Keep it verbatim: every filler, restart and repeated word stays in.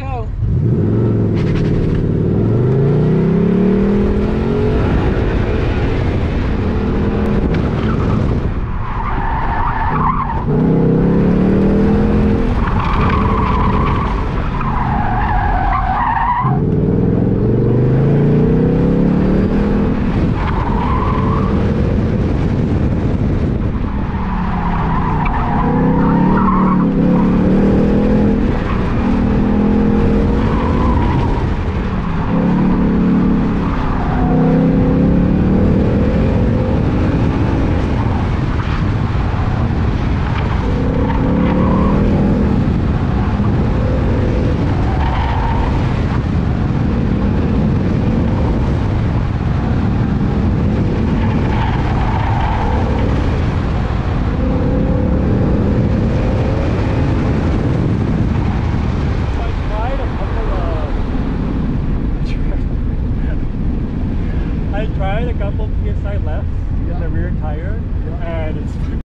go. I tried a couple P S I lefts in the rear tire, and it's